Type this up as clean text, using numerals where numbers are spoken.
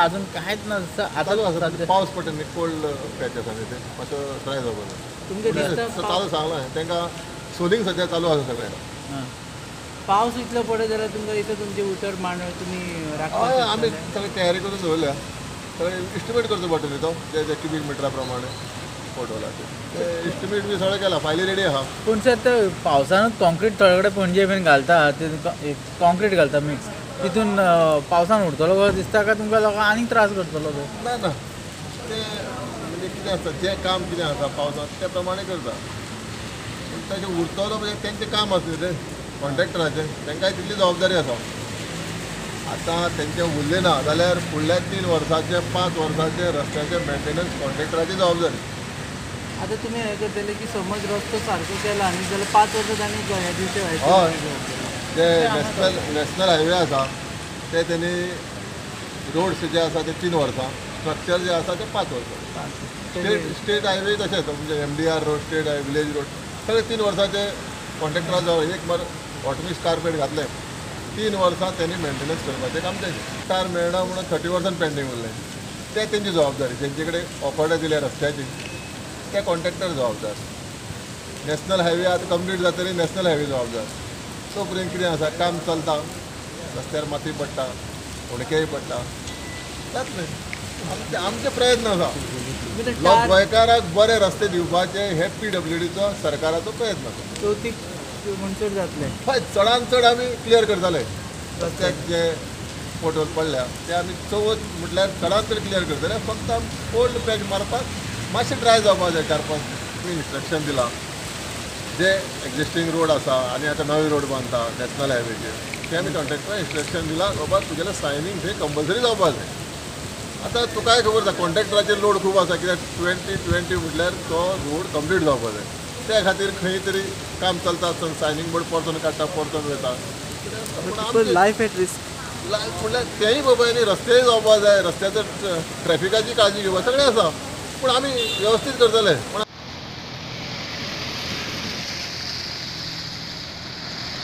अजून कांयच ना चालू आसा पावस पडटा न्ही कोल्ड पॅच आसा न्ही ते मातसो ड्राय जावपाक तुमकां दिसता चालू सांगलां तांकां सोलिंग सद्या चालू आसा सगळ्यांक पावस इतलो पडत जाल्यार तुमकां दिसता तुमचे उतर मांडव तुमी हय आमी सगळी तयारी करून दवरल्या सगळें इस्टिमेट करचो पडटा न्ही तो जे क्युबिक मिटरा प्रमाणे पोटोलाचे ते इस्टिमेट बी सगळें केला फायली रेडी आहा पूण सर ते पावसानूच कॉन्क्रीट थोडे कडेन पणजे बीन घालता ते कॉन्क्रीट घालता मिक्स तितून पावसान उरतलो कसो दिसता काय तुमकां लोकांक आनीक त्रास करतलो तो ना ना ते म्हणजे कितें आसता जें काम कितें आसा पावसांत त्या प्रमाणे करता पूण तशें उरतलो म्हणजे तेंचें काम आसलें तें कॉन्ट्रॅक्टराचें तांकांय तितली जबाबदारी आसा आतां तेंचें उरलें ना जाल्यार फुडल्या 3 वर्सांचे 5 वर्सांचे रस्त्याचे मेंटेनन्स कॉन्ट्रॅक्टराची जबाबदारी आतां तुमी हें करतले की समज रस्तो सारको केला न्ही जाल्यार 5 वर्सां आनी गोंया दिवचे हय जे नॅशनल हायवे आसा ते तेणी रोड्स जे आसा ते 3 वर्सां स्ट्रक्चर जे आसा ते 5 वर्सां स्टेट हायवे तशेंच म्हणजे MDR road state highway village road सगळे 3 वर्सांचे कॉन्ट्रॅक्टरा जवळ एक बार ऑटोमिक्स कार्पेट घातलें 3 वर्सां त्यांनी मेंटेनन्स करपाचें काम तेजें कार मेळना म्हणून 30 वर्सान पेंडींग उरलें ते तेंची जबाबदारी जेंचे कडेन ऑफर्ड दिल्या रस्त्याची ते कॉन्ट्रॅक्टर जबाबदार नॅशनल हायवे आतां कंप्लीट जातरी नॅशनल हायवे जबाबदार तो पर्यंत कितें आसा काम चलता रस्त्यार माती पडटा उणकेय पडटा जातलें आमचे प्रयत्न आसा लोक गोंयकाराक बरे रस्ते दिवपाचे हे PWDचो सरकाराचो प्रयत्न आसा चवथीक म्हणसर जातलें हय चडांत चड आमी क्लियर करताले रस्त्याक जे पोटोल पडल्या ते आमी चवथ म्हटल्यार चडांत चड क्लियर करतले फक्त कोल्ड पॅच मारपाक मातशें ड्राय जावपाक जाय 4-5 इन्स्ट्रक्शन दिलां जे एक्जिस्टींग रोड आसा आनी आतां नवे रोड बांदता नॅशनल हायवेचेर ते आमी कॉन्ट्रॅक्टराक इन्स्ट्रक्शन दिलां बाबा तुगेलें सायनींग थंय कंपल्सरी जावपाक जाय आतां तुकाय खबर आसा कॉन्ट्रॅक्टराचेर लोड खूब आसा कित्याक 2020 म्हटल्यार तो रोड कंप्लीट जावपाक जाय त्या खातीर खंय तरी काम चलता आसतना सायनींग बोर्ड परतून काडटा परतून वयता लायफ एट रिस्क म्हटल्यार तेंय बाबा न्ही रस्तेय जावपाक जाय रस्त्याचो ट्रॅफिकाची काळजी घेवपाक सगळें आसा पूण आमी वेवस्थीत करतले पूण